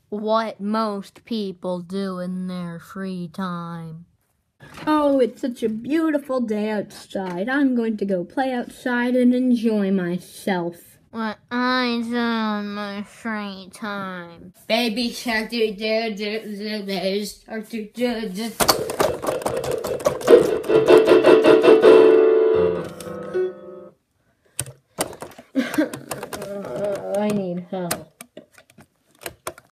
what most people do in their free time. Oh, it's such a beautiful day outside. I'm going to go play outside and enjoy myself. What I do in my free time. Baby shark, do do do do, baby shark, do do do.